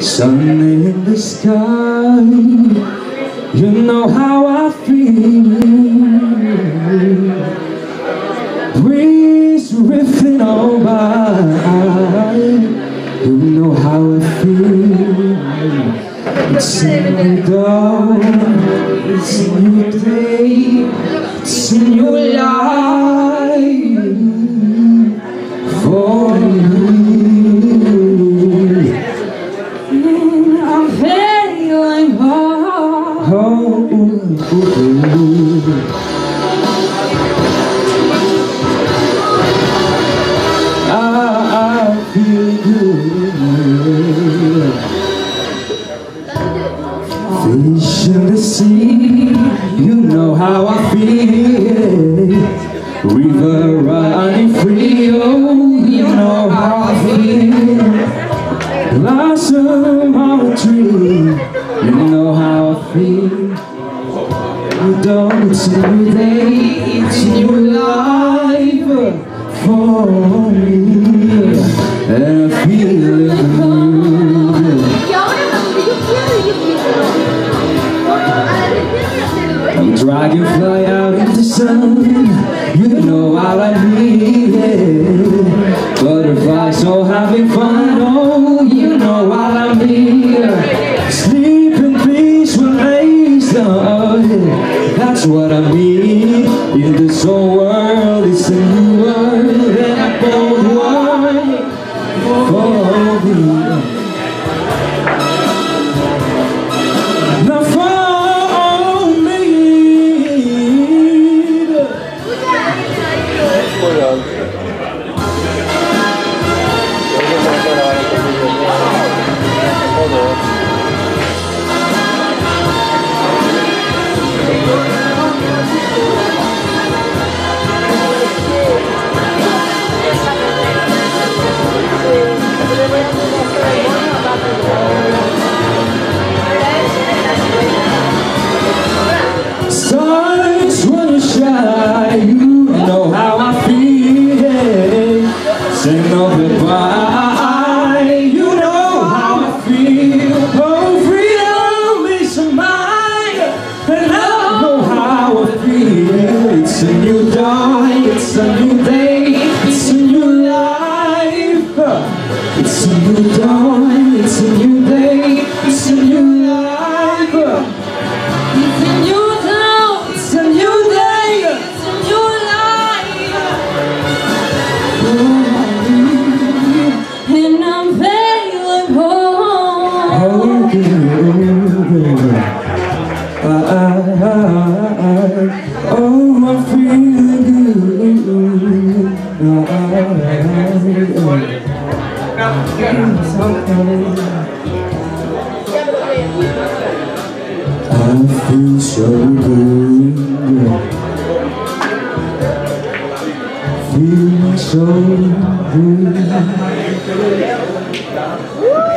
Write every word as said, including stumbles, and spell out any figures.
Sun in the sky, you know how I feel. Breeze drifting on by, you know how I feel. It's in the dawn, it's in your day, it's in your life for me. I'm feeling hard. Oh, I, I feel good. Fish in the sea, you know how I feel. River running free, oh, you know how I feel. Blossom on a tree, you know how I feel. You don't see day, it's new life for me, and I feel it good. I'm dragonfly out in the sun, you know how I need it. Butterflies so having fun, oh, you know how I need. Sleep in peace when day's done, that's what I need. In this whole world, it's a new world, and I both want for me. Now follow me. Stars wanna shine, you know how I feel. Say no goodbye, you know how I feel. Oh, freedom is mine, and I know how I feel. It's a new dawn, it's a new day, it's a new life. It's a new dawn, it's a new day, it's a new life. It's a new dawn, it's a new day, it's a new life. And I'm feeling home. Oh, I, I, I, oh, I'm feeling good. I, I feel so good, feeling so good.